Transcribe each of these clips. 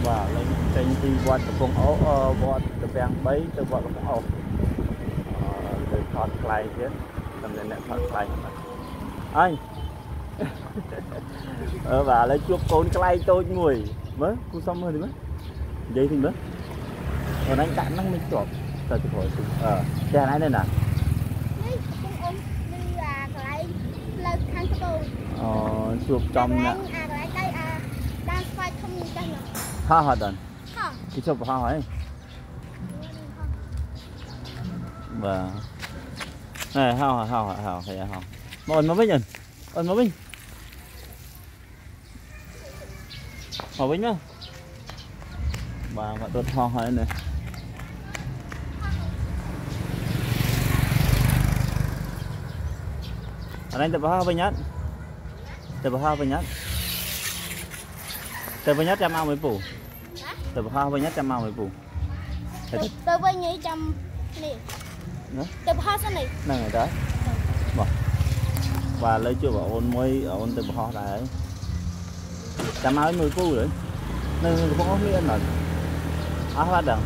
và lên trên đi qua tập con ổ qua tập bèn bấy từ qua tập con ổ từ thoát lại chứ tầm này lại thoát lại anh và lấy chuột con cái tôi ngồi mới cu xong rồi thì mới vậy thì mới còn anh cạn nó mới chuột từ từ hồi xe này đây nè chuột trong nè ha ha đần cái chuột ha hỏi và này hao thì hao mọi mới nhìn ơn mới họ bánh nhá và tôi ho hỏi này anh tập ho bánh nhát tập ho bánh nhát tập bánh nhát trăm ao mới phủ tập ho bánh nhát trăm ao mới phủ tập bánh nhát trăm này tập ho sao này này đấy và lấy chưa bảo ôn mới ôn tập ho đấy trăm ao mới phủ đấy nên không có miếng rồi phát đằng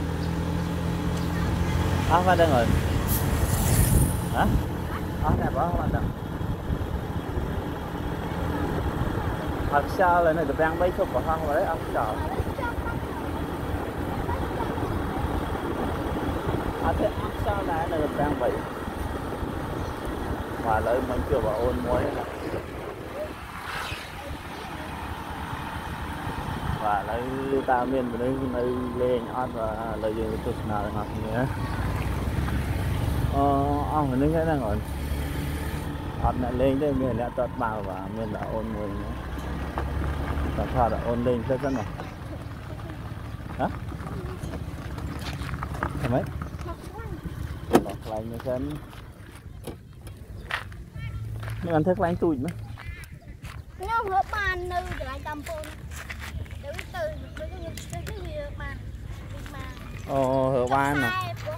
rồi hả đẹp quá phát đằng thật sao lại này tập đang bay chụp vào hang vào đấy ăn sao thế ăn sao này tập đang bay và lấy mình chưa bảo ôn mới và lấy ta miền của đây lên ăn và lấy gì chút nào ngọt nữa ăn mình thấy đang ngồi ăn lại lên đây miền đã tọt vào và miền đã ôn mùi nữa tập thọ đã ôn lên rất này hả làm mấy lọt lại như thế mình ăn thức lạnh tụi mấy nó hớp bàn nơi để lại tầm phun hở ban nè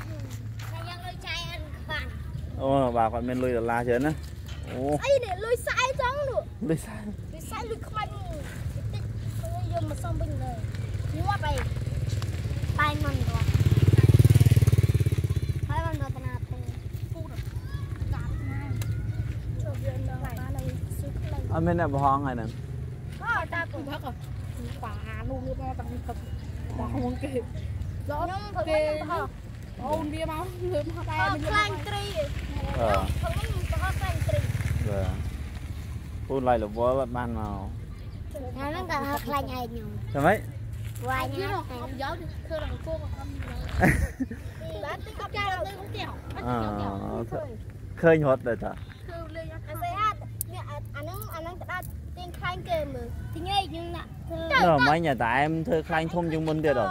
bà còn men lùi là la chứ nữa ấy để lùi sai trắng nữa lùi sai lùi không dùng mà xong bình rồi nhưng mà bay bay mình rồi bay mình rồi tao nào phu được gặp ngay cho viên nó ba này xíu này anh bên này bỏ hoang này nè có ta cũng thật rồi quả luôn như bao tầm thật quả không kịp rõ kê ôn bia máu lượm hoa tay mình lanh tri phun lại là vô bắt ban nào nó cả học lanh ai nhiều sao mấy hoài nhá học giáo thì thưa là cô mà không bán tích cấp cao đây cũng kẹo khơi nhột rồi ta anh ta tiền khai kề mà thì nghe nhưng nè mấy nhà tại em thưa khai thông dung môn tiền rồi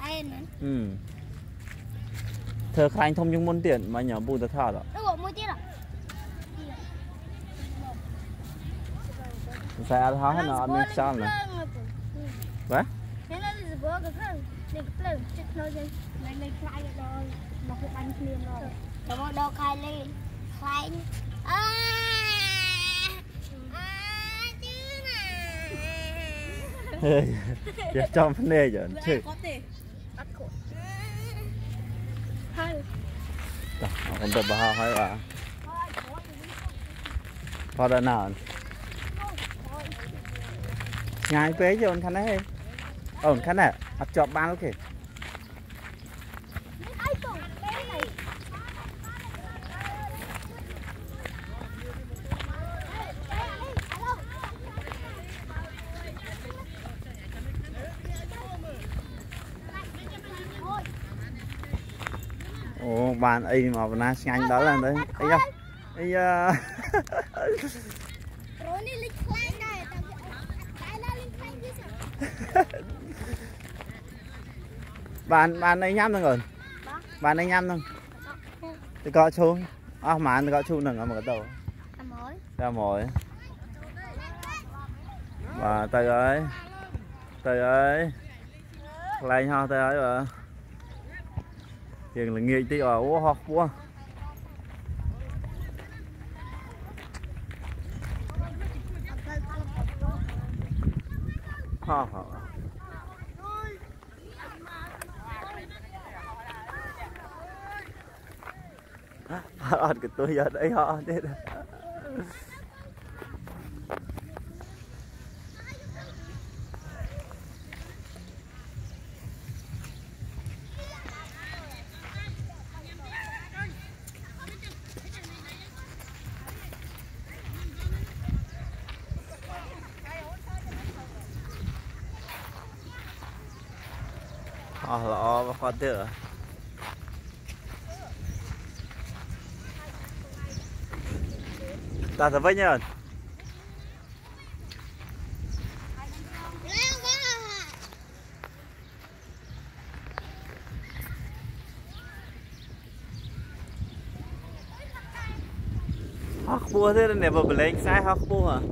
thưa khai thông dung môn tiền mà nhỏ bù ta thọ rồi phải ăn hóa nó ăn miếng sao nè vậy đâu khai lên khai giờ trong vấn đề rồi chứ còn tập bao hay àพอได้นานง่ายเป๊ะchứคันnàyคันnày ăn chọp ban ok ồ bàn ấy mà na nhanh đó là đấy ấy đâu ấy bàn này nhắm rồi bàn này nhắm thôi thì có chú mà anh có chú nừng ở một cái đầu ra mồi và tay ơi lên ho tay ơi mà tiền là nghề tí ở ô học quá ha ọt cái tôi giờ đấy họ thế đó. Họ và con tựa ta sẽ với nhau hóc bua thế này vừa lên sai hóc bua hả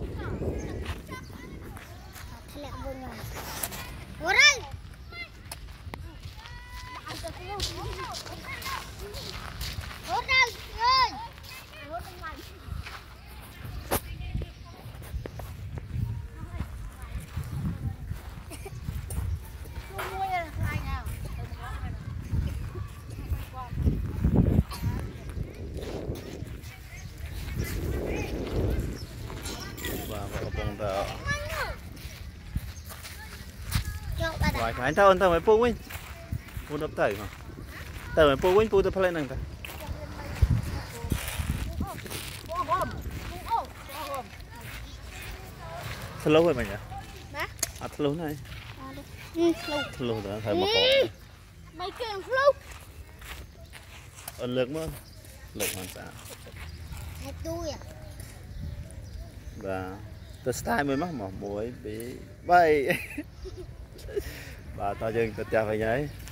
rồi anh thao mấy phu quên phu đập tẩy mà tẩy mấy phu quên phu tập lên năng ta lâu rồi mày nhỉ lâu này lâu rồi phải một cỏ mấy cái lâu ấn lực mà lực hoàn sản và từ style mới mắc mà muối bị bay bà tao dừng tao chào phải nhảy